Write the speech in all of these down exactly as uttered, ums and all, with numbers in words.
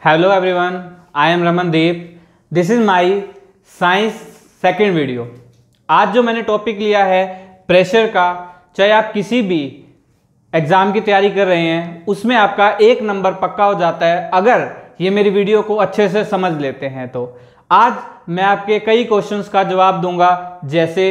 Hello everyone, I am Ramandeep. This is my science second video. आज जो मैंने topic लिया है प्रेशर का, चाहे आप किसी भी एग्ज़ाम की तैयारी कर रहे हैं उसमें आपका एक नंबर पक्का हो जाता है अगर ये मेरी वीडियो को अच्छे से समझ लेते हैं। तो आज मैं आपके कई क्वेश्चंस का जवाब दूंगा, जैसे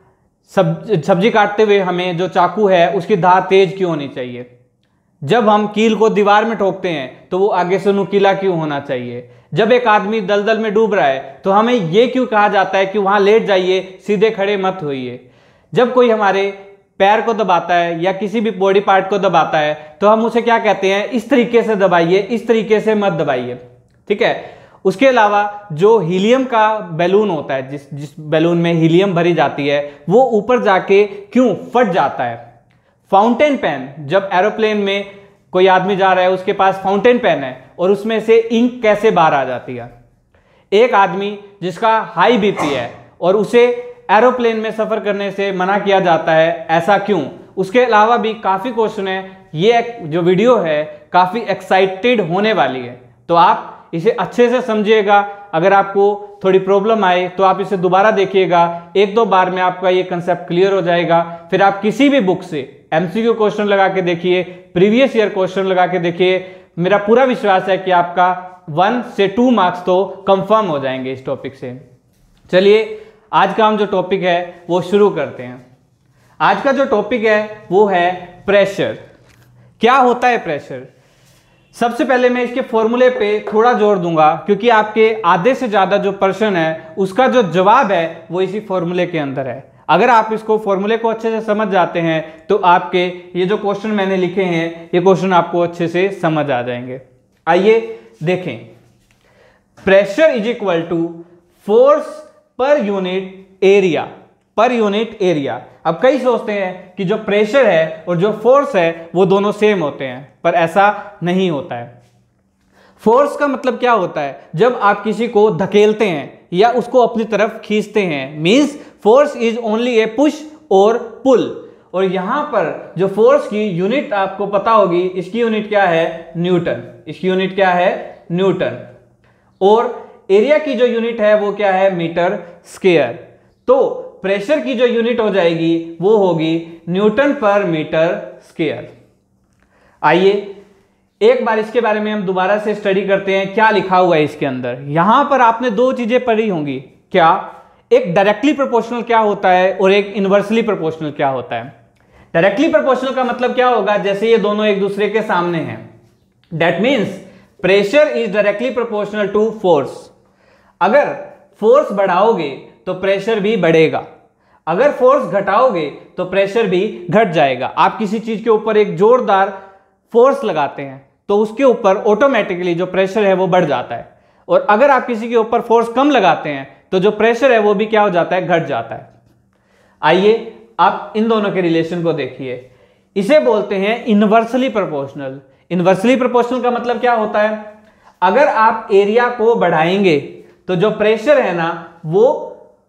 सब सब्जी काटते हुए हमें जो चाकू है उसकी धार तेज क्यों होनी चाहिए, जब हम कील को दीवार में ठोकते हैं तो वो आगे से नुकीला क्यों होना चाहिए, जब एक आदमी दलदल में डूब रहा है तो हमें ये क्यों कहा जाता है कि वहां लेट जाइए, सीधे खड़े मत होइए, जब कोई हमारे पैर को दबाता है या किसी भी बॉडी पार्ट को दबाता है तो हम उसे क्या कहते हैं, इस तरीके से दबाइए, इस तरीके से मत दबाइए। ठीक है। उसके अलावा जो हीलियम का बैलून होता है, जिस जिस बैलून में हीलियम भरी जाती है, वो ऊपर जाके क्यों फट जाता है। फाउंटेन पेन, जब एरोप्लेन में कोई आदमी जा रहा है उसके पास फाउंटेन पेन है और उसमें से इंक कैसे बाहर आ जाती है। एक आदमी जिसका हाई बीपी है और उसे एरोप्लेन में सफर करने से मना किया जाता है, ऐसा क्यों। उसके अलावा भी काफी क्वेश्चन है। ये जो वीडियो है काफी एक्साइटेड होने वाली है, तो आप इसे अच्छे से समझिएगा। अगर आपको थोड़ी प्रॉब्लम आए तो आप इसे दोबारा देखिएगा, एक दो बार में आपका ये कंसेप्ट क्लियर हो जाएगा। फिर आप किसी भी बुक से एमसीक्यू क्वेश्चन लगा के देखिए, प्रीवियस ईयर क्वेश्चन लगा के देखिए। मेरा पूरा विश्वास है कि आपका वन से टू मार्क्स तो कंफर्म हो जाएंगे इस टॉपिक से। चलिए आज का हम जो टॉपिक है वो शुरू करते हैं। आज का जो टॉपिक है वो है प्रेशर। क्या होता है प्रेशर। सबसे पहले मैं इसके फॉर्मूले पे थोड़ा जोर दूंगा, क्योंकि आपके आधे से ज्यादा जो प्रश्न है उसका जो जवाब है वो इसी फॉर्मूले के अंदर है। अगर आप इसको फॉर्मूले को अच्छे से समझ जाते हैं तो आपके ये जो क्वेश्चन मैंने लिखे हैं ये क्वेश्चन आपको अच्छे से समझ आ जाएंगे। आइए देखें। Pressure is equal to force per unit area, per unit area. अब कई सोचते हैं कि जो प्रेशर है और जो फोर्स है वो दोनों सेम होते हैं, पर ऐसा नहीं होता है। फोर्स का मतलब क्या होता है, जब आप किसी को धकेलते हैं या उसको अपनी तरफ खींचते हैं, means force is only a push और पुल। और यहां पर जो फोर्स की यूनिट आपको पता होगी, इसकी यूनिट क्या है, न्यूटन। इसकी यूनिट क्या है, न्यूटन। और एरिया की जो यूनिट है वो क्या है, मीटर स्क्वायर। तो प्रेशर की जो यूनिट हो जाएगी वो होगी न्यूटन पर मीटर स्क्वायर। आइए एक बार इसके बारे में हम दोबारा से स्टडी करते हैं, क्या लिखा हुआ है इसके अंदर। यहां पर आपने दो चीजें पढ़ी होंगी, क्या, एक डायरेक्टली प्रोपोर्शनल क्या होता है और एक इनवर्सली प्रोपोर्शनल क्या होता है। डायरेक्टली प्रोपोर्शनल का मतलब क्या होगा, जैसे ये दोनों एक दूसरे के सामने हैं, that means pressure is directly proportional to force. अगर फोर्स बढ़ाओगे तो प्रेशर भी बढ़ेगा, अगर फोर्स घटाओगे तो प्रेशर भी घट जाएगा। आप किसी चीज के ऊपर एक जोरदार फोर्स लगाते हैं तो उसके ऊपर ऑटोमेटिकली जो प्रेशर है वो बढ़ जाता है, और अगर आप किसी के ऊपर फोर्स कम लगाते हैं तो जो प्रेशर है वो भी क्या हो जाता है, घट जाता है। आइए आप इन दोनों के रिलेशन को देखिए। इसे बोलते हैं इनवर्सली प्रोपोर्शनल। इनवर्सली प्रोपोर्शनल का मतलब क्या होता है, अगर आप एरिया को बढ़ाएंगे तो जो प्रेशर है ना वो,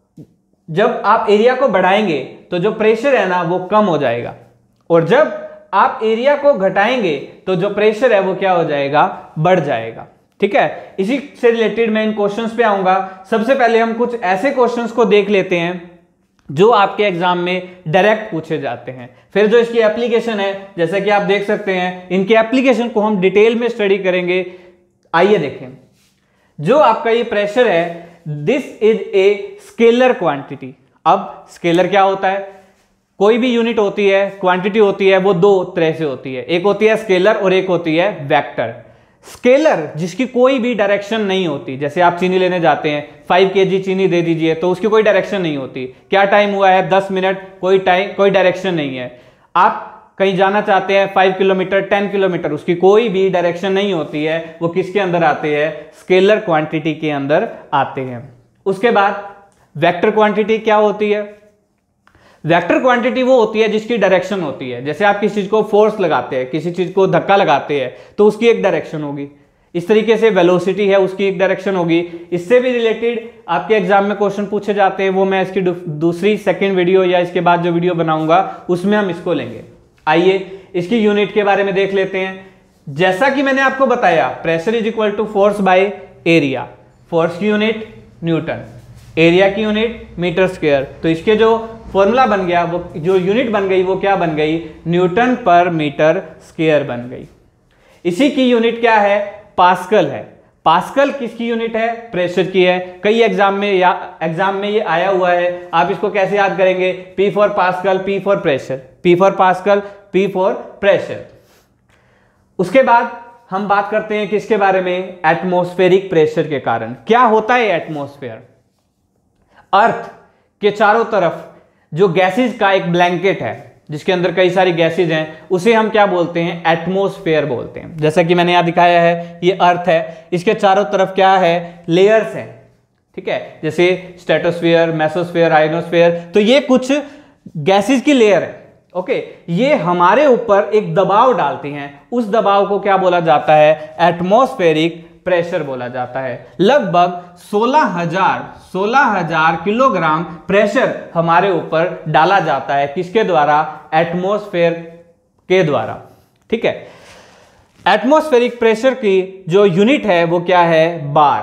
जब आप एरिया को बढ़ाएंगे तो जो प्रेशर है ना वो कम हो जाएगा, और जब आप एरिया को घटाएंगे तो जो प्रेशर है वो क्या हो जाएगा, बढ़ जाएगा। ठीक है। इसी से रिलेटेड मैं इन क्वेश्चंस पे आऊंगा। सबसे पहले हम कुछ ऐसे क्वेश्चंस को देख लेते हैं जो आपके एग्जाम में डायरेक्ट पूछे जाते हैं। फिर जो इसकी एप्लीकेशन है, जैसे कि आप देख सकते हैं, इनके एप्लीकेशन को हम डिटेल में स्टडी करेंगे। आइए देखें। जो आपका ये प्रेशर है, this is a scalar quantity. अब स्केलर क्या होता है, कोई भी यूनिट होती है, क्वांटिटी होती है, वो दो तरह से होती है, एक होती है स्केलर और एक होती है वेक्टर। स्केलर जिसकी कोई भी डायरेक्शन नहीं होती, जैसे आप चीनी लेने जाते हैं, फाइव केजी चीनी दे दीजिए तो उसकी कोई डायरेक्शन नहीं होती, क्या टाइम हुआ है, दस मिनट, कोई टाइम, कोई डायरेक्शन नहीं है। आप कहीं जाना चाहते हैं, फाइव किलोमीटर, टेन किलोमीटर, उसकी कोई भी डायरेक्शन नहीं होती है, वो किसके अंदर आते हैं, स्केलर क्वांटिटी के अंदर आते हैं। उसके बाद वेक्टर क्वांटिटी क्या होती है, वेक्टर क्वांटिटी वो होती है जिसकी डायरेक्शन होती है। जैसे आप किसी चीज को फोर्स लगाते हैं, किसी चीज को धक्का लगाते हैं तो उसकी एक डायरेक्शन होगी, इस तरीके से वेलोसिटी है उसकी एक डायरेक्शन होगी। इससे भी रिलेटेड आपके एग्जाम में क्वेश्चन पूछे जाते हैं, वो मैं इसकी दूसरी सेकंड वीडियो या इसके बाद जो वीडियो बनाऊंगा उसमें हम इसको लेंगे। आइए इसकी यूनिट के बारे में देख लेते हैं। जैसा कि मैंने आपको बताया, pressure is equal to force by area. Force की यूनिट न्यूटन, एरिया की यूनिट मीटर स्क्वायर। तो इसके जो फॉर्मूला बन गया, वो जो यूनिट बन गई वो क्या बन गई, न्यूटन पर मीटर स्क्वायर बन गई। इसी की यूनिट क्या है, पास्कल है। पास्कल किसकी यूनिट है, प्रेशर की है। कई एग्जाम में या एग्जाम में ये आया हुआ है। आप इसको कैसे याद करेंगे, P for pascal, P for pressure, P for pascal, P for pressure. उसके बाद हम बात करते हैं किसके बारे में, एटमॉस्फेरिक प्रेशर के कारण। क्या होता है एटमॉस्फेयर, अर्थ के चारों तरफ जो गैसेज का एक ब्लैंकेट है जिसके अंदर कई सारी गैसेज हैं, उसे हम क्या बोलते हैं, एटमॉस्फेयर बोलते हैं। जैसा कि मैंने यहां दिखाया है, ये अर्थ है, इसके चारों तरफ क्या है, लेयर्स हैं, ठीक है, जैसे स्ट्रेटोस्फेयर, मेसोस्फेयर, आयोनोस्फेयर। तो ये कुछ गैसेज की लेयर है। ओके, ये हमारे ऊपर एक दबाव डालती हैं, उस दबाव को क्या बोला जाता है, एटमॉस्फेरिक प्रेशर बोला जाता है। लगभग सोलह हजार सोलह हजार किलोग्राम प्रेशर हमारे ऊपर डाला जाता है, किसके द्वारा, एटमॉस्फेयर के द्वारा, ठीक है। एटमॉस्फेरिक प्रेशर की जो यूनिट है वो क्या है, बार।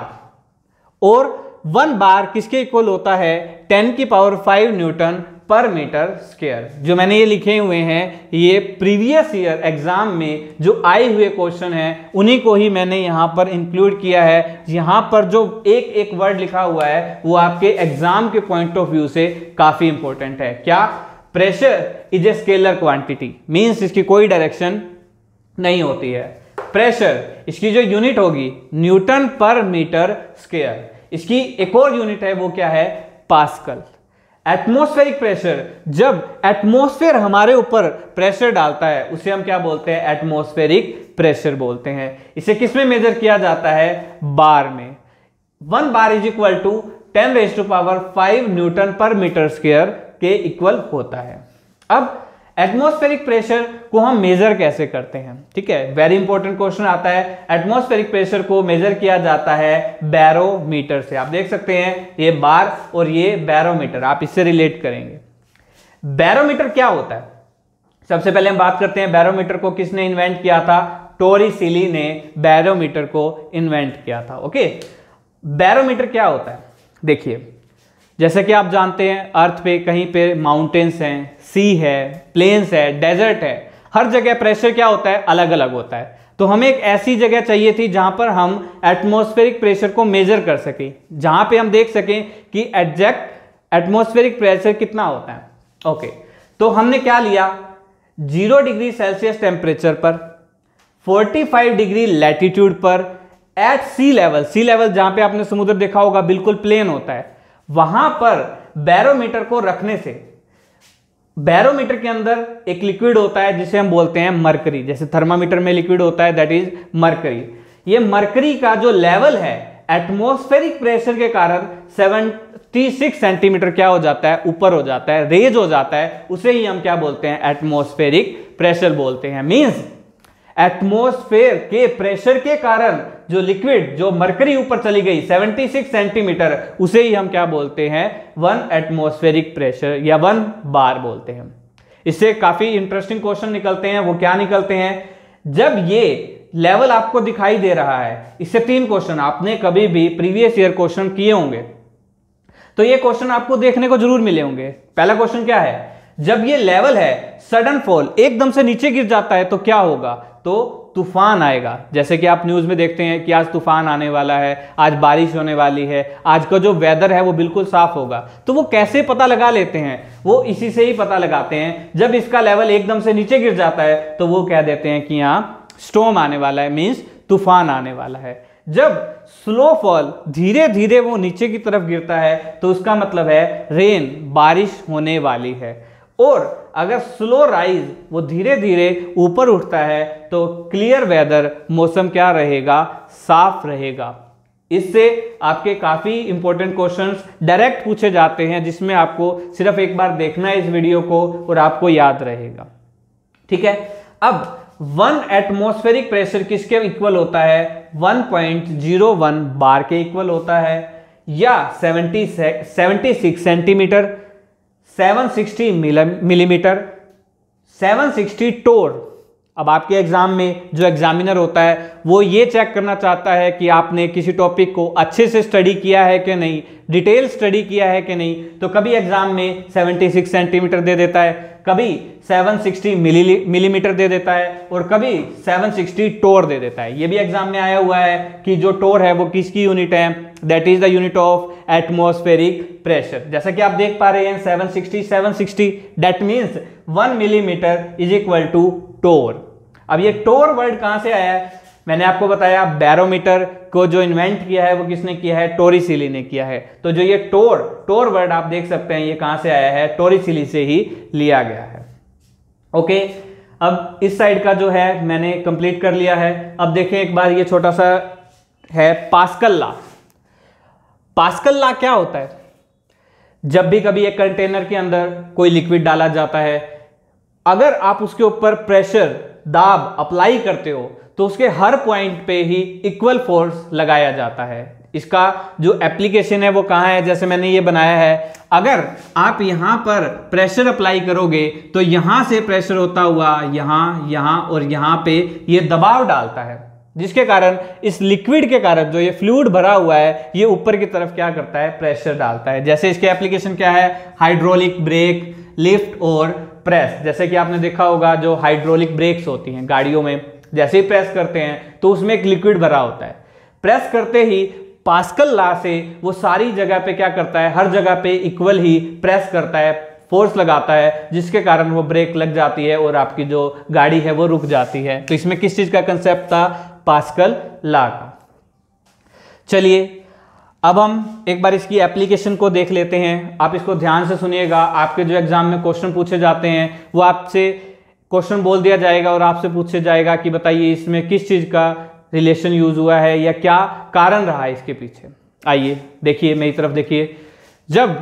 और वन बार किसके इक्वल होता है, टेन की power five newton per metre square. जो मैंने ये लिखे हुए हैं, ये प्रीवियस ईयर एग्जाम में जो आए हुए क्वेश्चन हैं, उन्हीं को ही मैंने यहां पर इंक्लूड किया है। यहां पर जो एक एक वर्ड लिखा हुआ है वो आपके एग्जाम के पॉइंट ऑफ व्यू से काफी इंपॉर्टेंट है। क्या, pressure is a scalar quantity, means इसकी कोई डायरेक्शन नहीं होती है। प्रेशर, इसकी जो यूनिट होगी न्यूटन पर मीटर स्क्वायर। इसकी एक और यूनिट है, वो क्या है, पास्कल। एटमॉस्फेरिक प्रेशर, जब एटमॉस्फेयर हमारे ऊपर प्रेशर डालता है उसे हम क्या बोलते हैं, एटमॉस्फेरिक प्रेशर बोलते हैं। इसे किस में मेजर किया जाता है, बार में। One bar is equal to ten raise to power five newton per metre square के इक्वल होता है। अब एटमॉस्फेरिक प्रेशर को हम मेजर कैसे करते हैं, ठीक है, वेरी इंपॉर्टेंट क्वेश्चन आता है। एटमॉस्फेरिक प्रेशर को मेजर किया जाता है बैरोमीटर से। आप देख सकते हैं ये बार और ये बैरोमीटर, आप इससे रिलेट करेंगे। बैरोमीटर क्या होता है, सबसे पहले हम बात करते हैं बैरोमीटर को किसने इन्वेंट किया था, टोरिसेली ने बैरोमीटर को इन्वेंट किया था। ओके, बैरोमीटर क्या होता है, देखिए, जैसे कि आप जानते हैं अर्थ पे कहीं पे माउंटेन्स हैं, सी है, प्लेन्स है, डेजर्ट है, हर जगह प्रेशर क्या होता है, अलग अलग होता है। तो हमें एक ऐसी जगह चाहिए थी जहां पर हम एटमॉस्फेरिक प्रेशर को मेजर कर सकें, जहां पे हम देख सकें कि एग्जैक्ट एटमॉस्फेरिक प्रेशर कितना होता है। ओके, तो हमने क्या लिया, जीरो डिग्री सेल्सियस टेम्परेचर पर, पैंतालीस डिग्री लैटिट्यूड पर, at sea level, sea level जहां पे आपने समुद्र देखा होगा बिल्कुल प्लेन होता है, वहां पर बैरोमीटर को रखने से, बैरोमीटर के अंदर एक लिक्विड होता है जिसे हम बोलते हैं मरकरी, जैसे थर्मामीटर में लिक्विड होता है दैट इज मरकरी। ये मरकरी का जो लेवल है एटमॉस्फेरिक प्रेशर के कारण छिहत्तर सेंटीमीटर क्या हो जाता है, ऊपर हो जाता है, रेज हो जाता है, उसे ही हम क्या बोलते हैं, एटमॉस्फेरिक प्रेशर बोलते हैं। मींस एटमॉस्फेयर के प्रेशर के कारण जो लिक्विड, जो मरकरी ऊपर चली गई छिहत्तर सेंटीमीटर, उसे ही हम क्या बोलते हैं, वन एटमॉस्फेरिक प्रेशर या वन बार बोलते हैं। इससे काफी इंटरेस्टिंग क्वेश्चन निकलते हैं। वो क्या निकलते हैं, जब ये लेवल आपको दिखाई दे रहा है, इससे तीन क्वेश्चन आपने कभी भी प्रीवियस ईयर क्वेश्चन किए होंगे, तो ये क्वेश्चन आपको देखने को जरूर मिले होंगे। पहला क्वेश्चन क्या है, जब ये लेवल है सडन फॉल, एकदम से नीचे गिर जाता है तो क्या होगा, तो तूफान आएगा। जैसे कि आप न्यूज में देखते हैं कि आज तूफान आने वाला है, आज बारिश होने वाली है, आज का जो वेदर है वो बिल्कुल साफ होगा। तो वो कैसे पता लगा लेते हैं, वो इसी से ही पता लगाते हैं, जब इसका लेवल एकदम से नीचे गिर जाता है तो वो कह देते हैं कि यहाँ स्टॉर्म आने वाला है, मींस तूफान आने वाला है। जब स्लो फॉल, धीरे धीरे वो नीचे की तरफ गिरता है, तो उसका मतलब है रेन, बारिश होने वाली है। और अगर स्लो राइज, वो धीरे धीरे ऊपर उठता है, तो क्लियर वेदर, मौसम क्या रहेगा, साफ रहेगा। इससे आपके काफी इंपॉर्टेंट क्वेश्चंस डायरेक्ट पूछे जाते हैं, जिसमें आपको सिर्फ एक बार देखना है इस वीडियो को और आपको याद रहेगा। ठीक है, अब वन एटमॉस्फेरिक प्रेशर किसके इक्वल होता है, one point zero one bar के इक्वल होता है, या छिहत्तर सेंटीमीटर, सात सौ साठ मिलीमीटर, सात सौ साठ टोर। अब आपके एग्जाम में जो एग्जामिनर होता है वो ये चेक करना चाहता है कि आपने किसी टॉपिक को अच्छे से स्टडी किया है कि नहीं, डिटेल स्टडी किया है कि नहीं। तो कभी एग्जाम में छिहत्तर सेंटीमीटर दे देता है, कभी सात सौ साठ मिलीमीटर दे देता है और कभी सात सौ साठ टोर दे देता है। ये भी एग्जाम में आया हुआ है कि जो टोर है वो किसकी यूनिट है, that is the unit of atmospheric pressure. जैसा कि आप देख पा रहे हैं seven sixty seven sixty, that means one millimetre is equal to torr. अब ये टोर वर्ड कहां से आया है, मैंने आपको बताया बैरोमीटर को जो इन्वेंट किया है वो किसने किया है, टोरिसिली ने किया है। तो जो ये टोर टोर वर्ड आप देख सकते हैं ये कहां से आया है, टोरिसिली से ही लिया गया है। ओके, अब इस साइड का जो है मैंने कंप्लीट कर लिया है। अब देखें एक बार, ये छोटा सा है पास्कल लॉ। पास्कल लॉ क्या होता है, जब भी कभी एक कंटेनर के अंदर कोई लिक्विड डाला जाता है, अगर आप उसके ऊपर प्रेशर दाब अप्लाई करते हो तो उसके हर पॉइंट पे ही इक्वल फोर्स लगाया जाता है। इसका जो एप्लीकेशन है वो कहाँ है, जैसे मैंने ये बनाया है, अगर आप यहां पर प्रेशर अप्लाई करोगे तो यहां से प्रेशर होता हुआ यहां यहां और यहां पे ये दबाव डालता है, जिसके कारण इस लिक्विड के कारण जो ये फ्लूइड भरा हुआ है ये ऊपर की तरफ क्या करता है, प्रेशर डालता है। जैसे इसके एप्लीकेशन क्या है, हाइड्रोलिक ब्रेक, लिफ्ट और प्रेस। जैसे कि आपने देखा होगा जो हाइड्रोलिक ब्रेक्स होती हैं गाड़ियों में, जैसे ही प्रेस करते हैं तो उसमें एक लिक्विड भरा होता है, प्रेस करते ही पास्कल लॉ से वो सारी जगह पे क्या करता है, हर जगह पे इक्वल ही प्रेस करता है, फोर्स लगाता है, जिसके कारण वो ब्रेक लग जाती है और आपकी जो गाड़ी है वो रुक जाती है। तो इसमें किस चीज का कंसेप्ट था, पास्कल लॉ का। चलिए अब हम एक बार इसकी एप्लीकेशन को देख लेते हैं। आप इसको ध्यान से सुनिएगा, आपके जो एग्जाम में क्वेश्चन पूछे जाते हैं वो आपसे क्वेश्चन बोल दिया जाएगा और आपसे पूछे जाएगा कि बताइए इसमें किस चीज का रिलेशन यूज हुआ है या क्या कारण रहा है इसके पीछे। आइए देखिए, मेरी तरफ देखिए। जब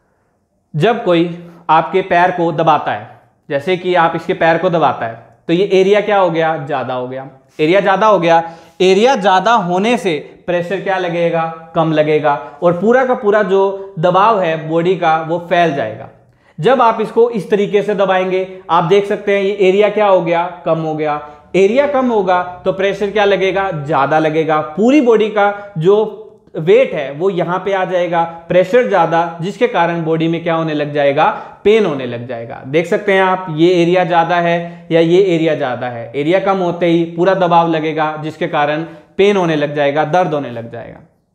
जब कोई आपके पैर को दबाता है, जैसे कि आप इसके पैर को दबाता है, तो ये एरिया क्या हो गया, ज्यादा हो गया। एरिया ज्यादा हो गया, एरिया ज्यादा होने से प्रेशर क्या लगेगा, कम लगेगा और पूरा का पूरा जो दबाव है बॉडी का वो फैल जाएगा। जब आप इसको इस तरीके से दबाएंगे, आप देख सकते हैं ये एरिया क्या हो गया, कम हो गया। एरिया कम होगा तो प्रेशर क्या लगेगा, ज्यादा लगेगा। पूरी बॉडी का जो वेट है वो यहां पे आ जाएगा, प्रेशर ज्यादा, जिसके कारण बॉडी में क्या होने लग जाएगा, पेन होने लग जाएगा। देख सकते हैं आप, ये एरिया ज्यादा है या ये एरिया ज्यादा है। एरिया कम होते ही पूरा दबाव लगेगा, जिसके कारण पेन होने लग जाएगा, दर्द होने लग जाएगा।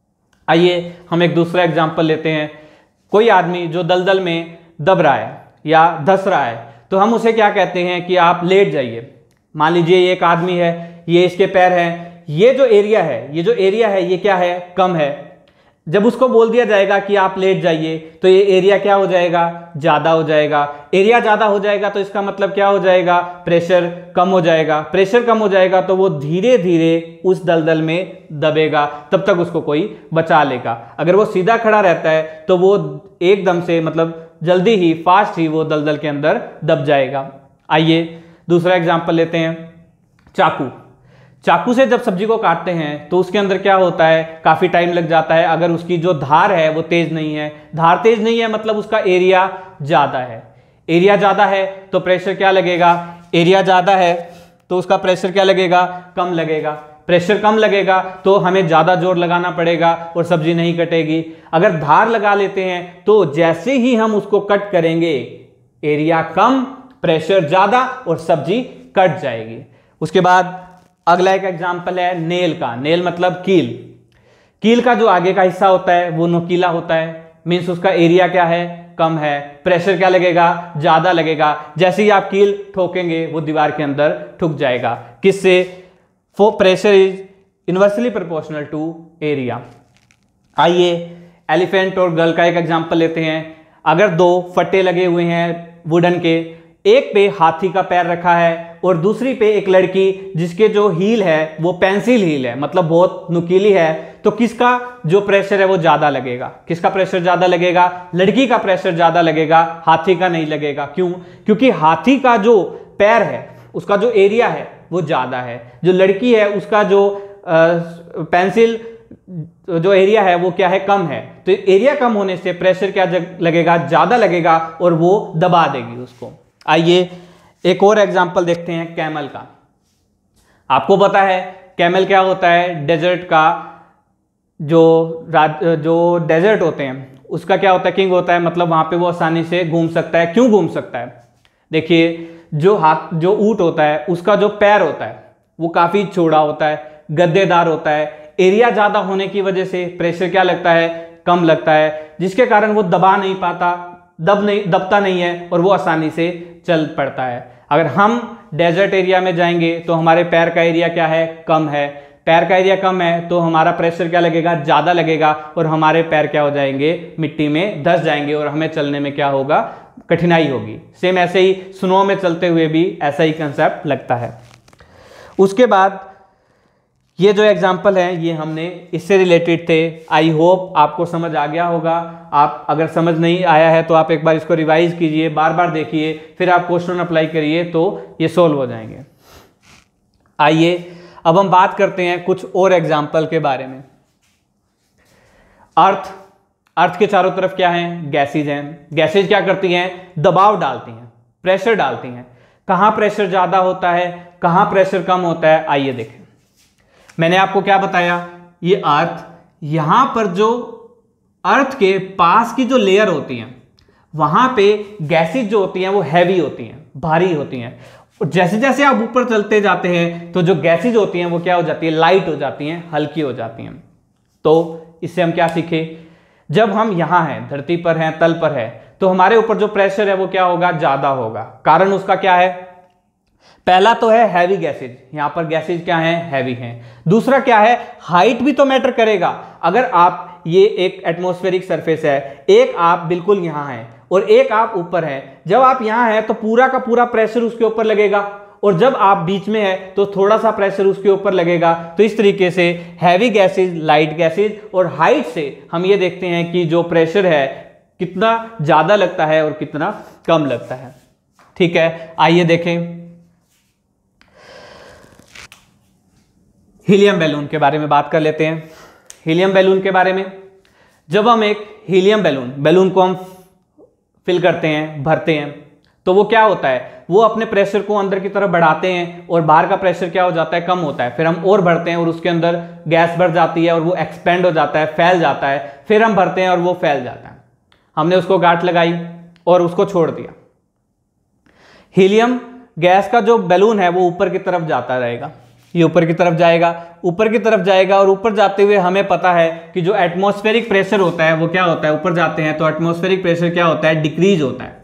आइए हम एक दूसरा एग्जांपल लेते हैं। कोई आदमी जो दलदल में दब रहा है या धंस रहा है, तो हम उसे क्या कहते हैं कि आप लेट जाइए। मान लीजिए ये एक आदमी है, ये इसके पैर हैं, ये जो एरिया है ये जो एरिया है ये क्या है, कम है। जब उसको बोल दिया जाएगा कि आप लेट जाइए तो ये एरिया क्या हो जाएगा, ज्यादा हो जाएगा। एरिया ज्यादा हो जाएगा तो इसका मतलब क्या हो जाएगा, प्रेशर कम हो जाएगा। प्रेशर कम हो जाएगा तो वो धीरे धीरे उस दलदल में दबेगा, तब तक उसको कोई बचा लेगा। अगर वो सीधा खड़ा रहता है तो वो एकदम से मतलब जल्दी ही फास्ट ही वो दलदल के अंदर दब जाएगा। आइए दूसरा एग्जाम्पल लेते हैं, चाकू। चाकू से जब सब्जी को काटते हैं तो उसके अंदर क्या होता है, काफी टाइम लग जाता है। अगर उसकी जो धार है वो तेज नहीं है, धार तेज नहीं है मतलब उसका एरिया ज्यादा है। एरिया ज्यादा है तो प्रेशर क्या लगेगा, एरिया ज्यादा है तो उसका प्रेशर क्या लगेगा, कम लगेगा। प्रेशर कम लगेगा तो हमें ज्यादा जोर लगाना पड़ेगा और सब्जी नहीं कटेगी। अगर धार लगा लेते हैं तो जैसे ही हम उसको कट करेंगे, एरिया कम, प्रेशर ज्यादा और सब्जी कट जाएगी। उसके बाद अगला एक एग्जाम्पल है नेल का। नेल मतलब कील। कील का जो आगे का हिस्सा होता है वो नुकीला होता है, मीन्स उसका एरिया क्या है, कम है। प्रेशर क्या लगेगा, ज्यादा लगेगा। जैसे ही आप कील ठोकेंगे वो दीवार के अंदर ठुक जाएगा। किससे, फो pressure is inversely proportional to area. आइए एलिफेंट और गर्ल का एक एग्जाम्पल लेते हैं। अगर दो फट्टे लगे हुए हैं वुडन के, एक पे हाथी का पैर रखा है और दूसरी पे एक लड़की जिसके जो हील है वो पेंसिल हील है, मतलब बहुत नुकीली है, तो किसका जो प्रेशर है वो ज्यादा लगेगा। किसका प्रेशर ज्यादा लगेगा, लड़की का प्रेशर ज्यादा लगेगा, हाथी का नहीं लगेगा। क्यों, क्योंकि हाथी का जो पैर है उसका जो एरिया है वो ज्यादा है, जो लड़की है उसका जो आ, पेंसिल जो एरिया है वो क्या है, कम है। तो एरिया कम होने से प्रेशर क्या लगेगा, ज्यादा लगेगा और वो दबा देगी उसको। आइए एक और एग्जांपल देखते हैं कैमल का। आपको पता है कैमल क्या होता है, डेजर्ट का जो जो डेजर्ट होते हैं उसका क्या होता है, किंग होता है, मतलब वहां पे वो आसानी से घूम सकता है। क्यों घूम सकता है? देखिए जो हाथ जो ऊंट होता है उसका जो पैर होता है वो काफी चौड़ा होता है, गद्देदार होता है, एरिया ज्यादा होने की वजह से प्रेशर क्या लगता है, कम लगता है, जिसके कारण वो दबा नहीं पाता, दब नहीं दबता नहीं है और वो आसानी से चल पड़ता है। अगर हम डेजर्ट एरिया में जाएंगे तो हमारे पैर का एरिया क्या है, कम है, पैर का एरिया कम है तो हमारा प्रेशर क्या लगेगा, ज्यादा लगेगा और हमारे पैर क्या हो जाएंगे, मिट्टी में धंस जाएंगे और हमें चलने में क्या होगा, कठिनाई होगी। सेम ऐसे ही स्नो में चलते हुए भी ऐसा ही कंसेप्ट लगता है। उसके बाद ये जो एग्जाम्पल है ये हमने इससे रिलेटेड थे। आई होप आपको समझ आ गया होगा। आप अगर समझ नहीं आया है तो आप एक बार इसको रिवाइज कीजिए, बार बार देखिए, फिर आप क्वेश्चन अप्लाई करिए तो ये सोल्व हो जाएंगे। आइए अब हम बात करते हैं कुछ और एग्जाम्पल के बारे में। अर्थ अर्थ के चारों तरफ क्या है, गैसेज हैं। गैसेज क्या करती हैं, दबाव डालती हैं, प्रेशर डालती हैं। कहाँ प्रेशर ज़्यादा होता है, कहाँ प्रेशर कम होता है, आइए देखें। मैंने आपको क्या बताया, ये अर्थ, यहां पर जो अर्थ के पास की जो लेयर होती हैं वहां पे गैसेज जो होती हैं वो हैवी होती हैं, भारी होती हैं। और जैसे जैसे आप ऊपर चलते जाते हैं तो जो गैसेज होती हैं वो क्या हो जाती है, लाइट हो जाती हैं, हल्की हो जाती हैं। तो इससे हम क्या सीखे, जब हम यहां हैं, धरती पर हैं, तल पर है, तो हमारे ऊपर जो प्रेशर है वो क्या होगा, ज्यादा होगा। कारण उसका क्या है, पहला तो है हैवी गैसेज, यहां पर गैसेज क्या है, हैवी हैं। दूसरा क्या है, हाइट भी तो मैटर करेगा। अगर आप, ये एक एटमॉस्फेरिक सरफेस है, एक आप बिल्कुल यहां हैं और एक आप ऊपर हैं। जब आप यहां हैं तो पूरा का पूरा प्रेशर उसके ऊपर लगेगा और जब आप बीच में हैं तो थोड़ा सा प्रेशर उसके ऊपर लगेगा। तो इस तरीके से हैवी गैसेज, लाइट गैसेज और हाइट से हम ये देखते हैं कि जो प्रेशर है कितना ज्यादा लगता है और कितना कम लगता है। ठीक है, आइए देखें हीलियम बैलून के बारे में बात कर लेते हैं। हीलियम बैलून के बारे में, जब हम एक हीलियम बैलून बैलून को हम फिल करते हैं, भरते हैं, तो वो क्या होता है, वो अपने प्रेशर को अंदर की तरफ बढ़ाते हैं और बाहर का प्रेशर क्या हो जाता है, कम होता है। फिर हम और भरते हैं और उसके अंदर गैस भर जाती है और वो एक्सपेंड हो जाता है, फैल जाता है। फिर हम भरते हैं और वो फैल जाता है। हमने उसको गांठ लगाई और उसको छोड़ दिया। हीलियम गैस का जो बैलून है वो ऊपर की तरफ जाता रहेगा, ये ऊपर की तरफ जाएगा, ऊपर की तरफ जाएगा और ऊपर जाते हुए हमें पता है कि जो एटमॉस्फेरिक प्रेशर होता है वो क्या होता है, ऊपर जाते हैं तो एटमॉस्फेरिक प्रेशर क्या होता है, डिक्रीज होता है।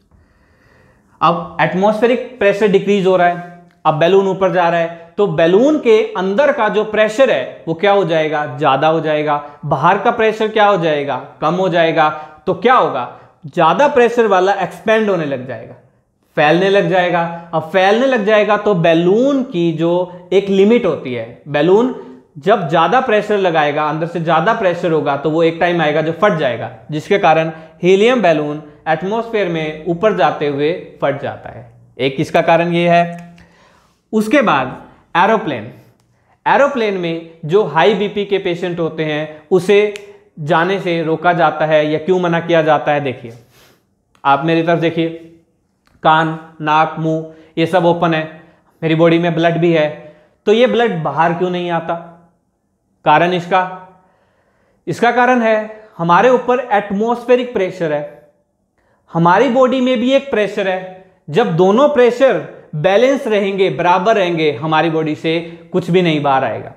अब एटमॉस्फेरिक प्रेशर डिक्रीज हो रहा है, अब बैलून ऊपर जा रहा है, तो बैलून के अंदर का जो प्रेशर है वो क्या हो जाएगा, ज्यादा हो जाएगा। बाहर का प्रेशर क्या हो जाएगा, कम हो जाएगा। तो क्या होगा, ज्यादा प्रेशर वाला एक्सपेंड होने लग जाएगा, फैलने लग जाएगा। अब फैलने लग जाएगा तो बैलून की जो एक लिमिट होती है, बैलून जब ज्यादा प्रेशर लगाएगा, अंदर से ज्यादा प्रेशर होगा तो वो एक टाइम आएगा जो फट जाएगा, जिसके कारण हीलियम बैलून एटमॉस्फेयर में ऊपर जाते हुए फट जाता है। एक इसका कारण ये है। उसके बाद एरोप्लेन, एरोप्लेन में जो हाई बीपी के पेशेंट होते हैं उसे जाने से रोका जाता है या क्यों मना किया जाता है। देखिए, आप मेरी तरफ देखिए, कान, नाक, मुंह ये सब ओपन है, मेरी बॉडी में ब्लड भी है, तो ये ब्लड बाहर क्यों नहीं आता? कारण इसका इसका कारण है हमारे ऊपर एटमॉस्फेरिक प्रेशर है, हमारी बॉडी में भी एक प्रेशर है। जब दोनों प्रेशर बैलेंस रहेंगे, बराबर रहेंगे, हमारी बॉडी से कुछ भी नहीं बाहर आएगा।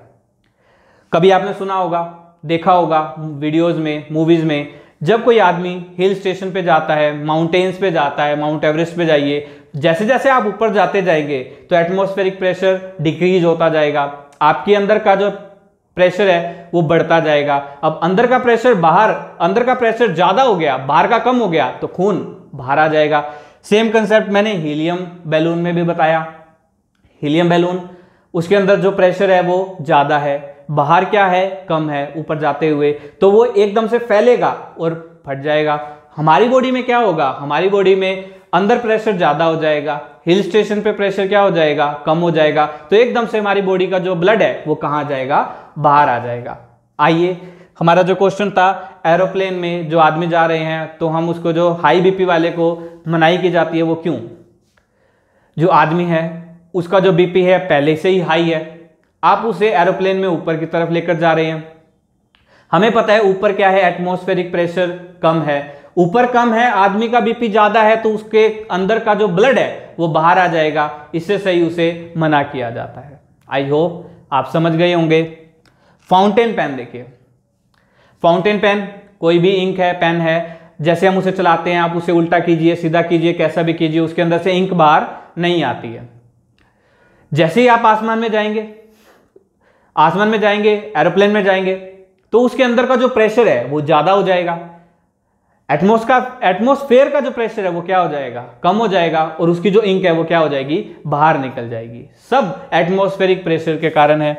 कभी आपने सुना होगा, देखा होगा वीडियोस में, मूवीज में, जब कोई आदमी हिल स्टेशन पे जाता है, माउंटेन्स पे जाता है, माउंट एवरेस्ट पे जाइए, जैसे जैसे आप ऊपर जाते जाएंगे तो एटमॉस्फेरिक प्रेशर डिक्रीज होता जाएगा, आपके अंदर का जो प्रेशर है वो बढ़ता जाएगा। अब अंदर का प्रेशर बाहर, अंदर का प्रेशर ज्यादा हो गया, बाहर का कम हो गया तो खून बाहर आ जाएगा। सेम कंसेप्ट मैंने हीलियम बैलून में भी बताया। हीलियम बैलून, उसके अंदर जो प्रेशर है वो ज्यादा है, बाहर क्या है, कम है, ऊपर जाते हुए, तो वो एकदम से फैलेगा और फट जाएगा। हमारी बॉडी में क्या होगा, हमारी बॉडी में अंदर प्रेशर ज्यादा हो जाएगा, हिल स्टेशन पे प्रेशर क्या हो जाएगा, कम हो जाएगा, तो एकदम से हमारी बॉडी का जो ब्लड है वो कहाँ जाएगा, बाहर आ जाएगा। आइए, हमारा जो क्वेश्चन था, एरोप्लेन में जो आदमी जा रहे हैं तो हम उसको, जो हाई बीपी वाले को मनाही की जाती है वो क्यों? जो आदमी है उसका जो बीपी है पहले से ही हाई है, आप उसे एरोप्लेन में ऊपर की तरफ लेकर जा रहे हैं। हमें पता है ऊपर क्या है, एटमॉस्फेरिक प्रेशर कम है, ऊपर कम है, आदमी का बीपी ज्यादा है तो उसके अंदर का जो ब्लड है वो बाहर आ जाएगा, इससे सही उसे मना किया जाता है। आई होप आप समझ गए होंगे। फाउंटेन पेन देखिए, फाउंटेन पेन कोई भी इंक है, पेन है, जैसे हम उसे चलाते हैं आप उसे उल्टा कीजिए, सीधा कीजिए, कैसा भी कीजिए, उसके अंदर से इंक बाहर नहीं आती है। जैसे ही आप आसमान में जाएंगे आसमान में जाएंगे एरोप्लेन में जाएंगे तो उसके अंदर का जो प्रेशर है वो ज्यादा हो जाएगा, एटमॉस का एटमॉस्फेयर का जो प्रेशर है वो क्या हो जाएगा, कम हो जाएगा, और उसकी जो इंक है वो क्या हो जाएगी, बाहर निकल जाएगी। सब एटमॉस्फेरिक प्रेशर के कारण है।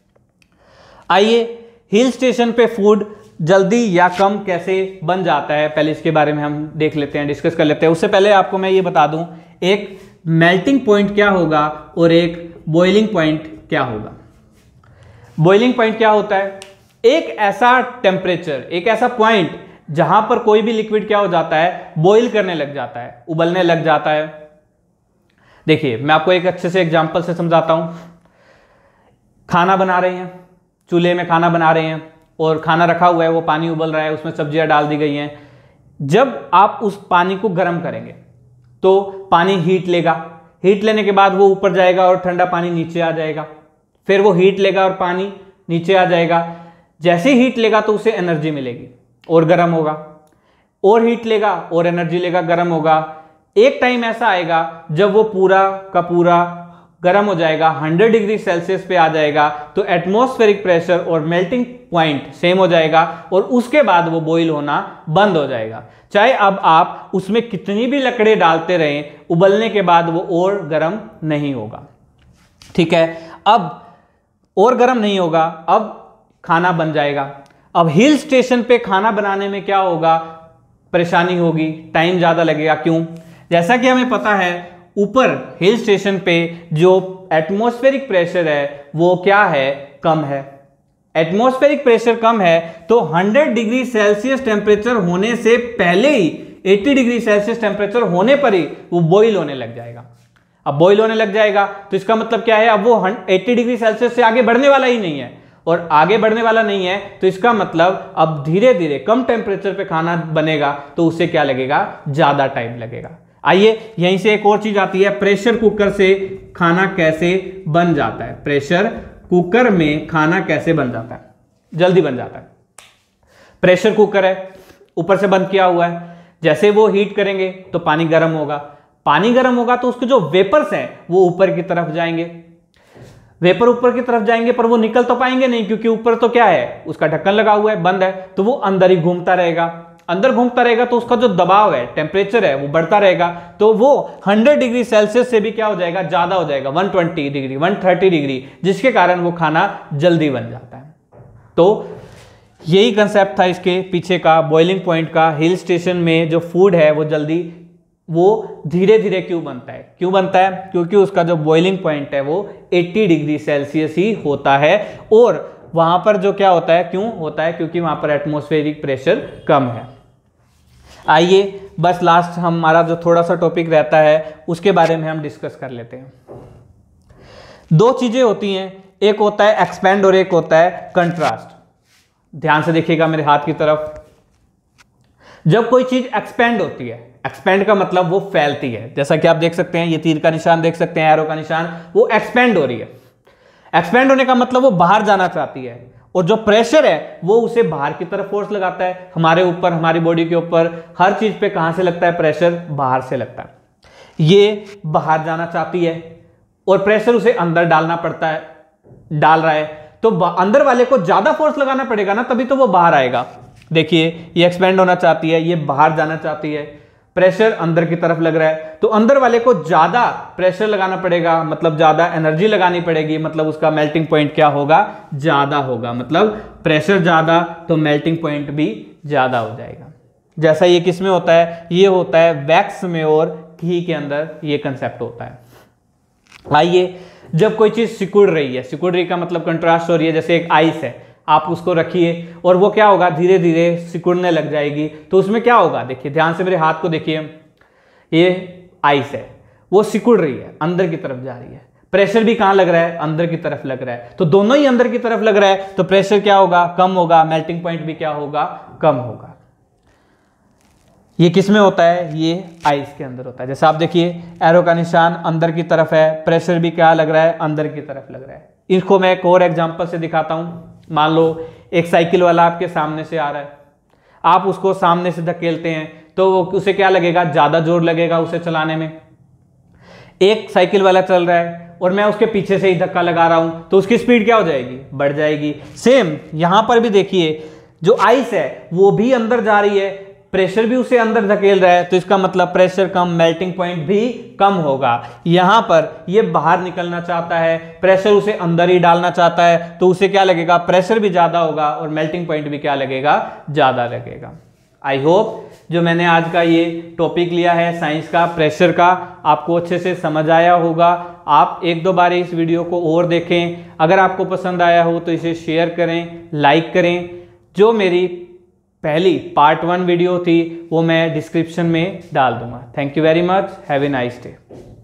आइए हिल स्टेशन पे फूड जल्दी या कम कैसे बन जाता है, पहले इसके बारे में हम देख लेते हैं, डिस्कस कर लेते हैं। उससे पहले आपको मैं ये बता दूं एक मेल्टिंग पॉइंट क्या होगा और एक बॉइलिंग पॉइंट क्या होगा। बॉइलिंग पॉइंट क्या होता है, एक ऐसा टेम्परेचर, एक ऐसा पॉइंट जहां पर कोई भी लिक्विड क्या हो जाता है, बॉइल करने लग जाता है, उबलने लग जाता है। देखिए मैं आपको एक अच्छे से एग्जांपल से समझाता हूं। खाना बना रहे हैं, चूल्हे में खाना बना रहे हैं और खाना रखा हुआ है, वो पानी उबल रहा है, उसमें सब्जियां डाल दी गई हैं। जब आप उस पानी को गर्म करेंगे तो पानी हीट लेगा, हीट लेने के बाद वो ऊपर जाएगा और ठंडा पानी नीचे आ जाएगा, फिर वो हीट लेगा और पानी नीचे आ जाएगा। जैसे हीट लेगा तो उसे एनर्जी मिलेगी और गर्म होगा, और हीट लेगा और एनर्जी लेगा, गर्म होगा। एक टाइम ऐसा आएगा जब वो पूरा का पूरा गर्म हो जाएगा, हंड्रेड डिग्री सेल्सियस पे आ जाएगा, तो एटमॉस्फेरिक प्रेशर और मेल्टिंग पॉइंट सेम हो जाएगा और उसके बाद वो बॉईल होना बंद हो जाएगा। चाहे अब आप उसमें कितनी भी लकड़े डालते रहें, उबलने के बाद वो और गर्म नहीं होगा। ठीक है, अब और गर्म नहीं होगा, अब खाना बन जाएगा। अब हिल स्टेशन पे खाना बनाने में क्या होगा, परेशानी होगी, टाइम ज्यादा लगेगा। क्यों? जैसा कि हमें पता है ऊपर हिल स्टेशन पे जो एटमॉस्फेरिक प्रेशर है वो क्या है, कम है। एटमॉस्फेरिक प्रेशर कम है तो हंड्रेड डिग्री सेल्सियस टेम्परेचर होने से पहले ही अस्सी डिग्री सेल्सियस टेम्परेचर होने पर ही वो बॉईल होने लग जाएगा। अब बॉईल होने लग जाएगा तो इसका मतलब क्या है, अब वो अस्सी डिग्री सेल्सियस से आगे बढ़ने वाला ही नहीं है, और आगे बढ़ने वाला नहीं है तो इसका मतलब अब धीरे धीरे कम टेम्परेचर पे खाना बनेगा तो उससे क्या लगेगा, ज्यादा टाइम लगेगा। आइए यहीं से एक और चीज आती है, प्रेशर कुकर से खाना कैसे बन जाता है। प्रेशर कुकर में खाना कैसे बन जाता है, जल्दी बन जाता है। प्रेशर कुकर है, ऊपर से बंद किया हुआ है, जैसे वो हीट करेंगे तो पानी गर्म होगा, पानी गर्म होगा तो उसके जो वेपर्स हैं वो ऊपर की तरफ जाएंगे, वेपर ऊपर की तरफ जाएंगे, पर वो निकल तो पाएंगे नहीं क्योंकि ऊपर तो क्या है, उसका ढक्कन लगा हुआ है, बंद है, तो वो अंदर ही घूमता रहेगा। अंदर घूमता रहेगा तो उसका जो दबाव है, टेम्परेचर है, वो बढ़ता रहेगा, तो वो हंड्रेड डिग्री सेल्सियस से भी क्या हो जाएगा, ज्यादा हो जाएगा, one twenty degree, one thirty degree, जिसके कारण वो खाना जल्दी बन जाता है। तो यही कंसेप्ट था इसके पीछे का, बॉइलिंग पॉइंट का। हिल स्टेशन में जो फूड है वो जल्दी, वो धीरे धीरे क्यों बनता है, क्यों बनता है, क्योंकि उसका जो बॉइलिंग पॉइंट है वो अस्सी डिग्री सेल्सियस ही होता है, और वहां पर जो क्या होता है, क्यों होता है, क्योंकि वहां पर एटमॉस्फेरिक प्रेशर कम है। आइए बस लास्ट हमारा जो थोड़ा सा टॉपिक रहता है उसके बारे में हम डिस्कस कर लेते हैं। दो चीजें होती हैं, एक होता है एक्सपेंड और एक होता है कंट्रास्ट। ध्यान से देखिएगा मेरे हाथ की तरफ। जब कोई चीज एक्सपेंड होती है, एक्सपेंड का मतलब वो फैलती है, जैसा कि आप देख सकते हैं, ये तीर का निशान देख सकते हैं, एरो का निशान, वो एक्सपेंड हो रही है। एक्सपेंड होने का मतलब वो बाहर जाना चाहती है, और जो प्रेशर है वो उसे बाहर की तरफ फोर्स लगाता है, हमारे ऊपर, हमारी बॉडी के ऊपर, हर चीज पे कहां से लगता है, प्रेशर बाहर से लगता है। ये बाहर जाना चाहती है और प्रेशर उसे अंदर डालना पड़ता है, डाल रहा है, तो अंदर वाले को ज्यादा फोर्स लगाना पड़ेगा ना, तभी तो वो बाहर आएगा। देखिए ये एक्सपेंड होना चाहती है, ये बाहर जाना चाहती है, प्रेशर अंदर की तरफ लग रहा है, तो अंदर वाले को ज्यादा प्रेशर लगाना पड़ेगा, मतलब ज्यादा एनर्जी लगानी पड़ेगी, मतलब उसका मेल्टिंग पॉइंट क्या होगा, ज्यादा होगा। मतलब प्रेशर ज्यादा तो मेल्टिंग पॉइंट भी ज्यादा हो जाएगा। जैसा ये किस में होता है, ये होता है वैक्स में और घी के अंदर, ये कंसेप्ट होता है। आइए, जब कोई चीज सिकुड़ रही है, सिकुड़ रही का मतलब कंट्रास्ट हो रही है, जैसे एक आइस है, आप उसको रखिए और वो क्या होगा, धीरे धीरे सिकुड़ने लग जाएगी, तो उसमें क्या होगा, देखिए ध्यान से मेरे हाथ को देखिए, ये आइस है, वो सिकुड़ रही है, अंदर की तरफ जा रही है, प्रेशर भी कहां लग रहा है, अंदर की तरफ लग रहा है, तो दोनों ही अंदर की तरफ लग रहा है, तो प्रेशर क्या होगा, कम होगा, मेल्टिंग पॉइंट भी क्या होगा, कम होगा। ये किस में होता है, ये आइस के अंदर होता है। जैसे आप देखिए एरो का निशान अंदर की तरफ है, प्रेशर भी क्या लग रहा है, अंदर की तरफ लग रहा है। इसको मैं एक और एग्जांपल से दिखाता हूं। मान लो एक साइकिल वाला आपके सामने से आ रहा है, आप उसको सामने से धकेलते हैं तो उसे क्या लगेगा, ज्यादा जोर लगेगा उसे चलाने में। एक साइकिल वाला चल रहा है और मैं उसके पीछे से ही धक्का लगा रहा हूं तो उसकी स्पीड क्या हो जाएगी, बढ़ जाएगी। सेम यहां पर भी देखिए जो आइस है वो भी अंदर जा रही है, प्रेशर भी उसे अंदर धकेल रहा है, तो इसका मतलब प्रेशर कम, मेल्टिंग पॉइंट भी कम होगा। यहां पर ये बाहर निकलना चाहता है, प्रेशर उसे अंदर ही डालना चाहता है, तो उसे क्या लगेगा, प्रेशर भी ज्यादा होगा और मेल्टिंग पॉइंट भी क्या लगेगा, ज्यादा लगेगा। आई होप जो मैंने आज का ये टॉपिक लिया है साइंस का, प्रेशर का, आपको अच्छे से समझ आया होगा। आप एक दो बार इस वीडियो को और देखें, अगर आपको पसंद आया हो तो इसे शेयर करें, लाइक करें। जो मेरी पहली पार्ट वन वीडियो थी वो मैं डिस्क्रिप्शन में डाल दूंगा। Thank you very much, have a nice day.